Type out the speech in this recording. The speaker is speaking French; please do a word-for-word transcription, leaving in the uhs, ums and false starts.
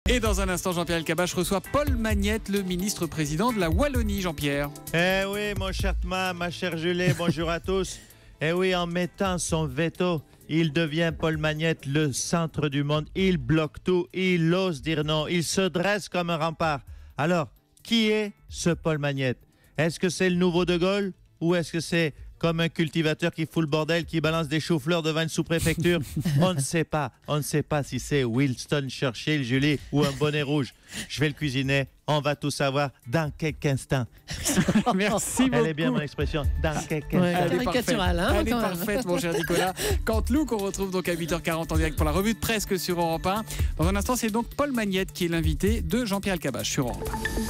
Et dans un instant, Jean-Pierre Elkabbach reçoit Paul Magnette, le ministre-président de la Wallonie, Jean-Pierre. Eh oui, mon cher Thomas, ma chère Julie, bonjour à tous. Eh oui, en mettant son veto, il devient Paul Magnette le centre du monde. Il bloque tout, il ose dire non, il se dresse comme un rempart. Alors, qui est ce Paul Magnette? Est-ce que c'est le nouveau De Gaulle ou est-ce que c'est comme un cultivateur qui fout le bordel, qui balance des choux-fleurs devant une sous-préfecture? On ne sait pas. On ne sait pas si c'est Winston Churchill, Julie, ou un bonnet rouge. Je vais le cuisiner. On va tout savoir dans quelques instants. Merci beaucoup. Elle est bien mon expression. Dans quelques Ouais, instants. Elle est caricatural, parfaite, hein, Elle est quand même. parfaite, mon cher Nicolas. Canteloup, qu'on retrouve donc à huit heures quarante en direct pour la revue de Presque sur Europe un. Dans un instant, c'est donc Paul Magnette qui est l'invité de Jean-Pierre Elkabbach sur Europe un.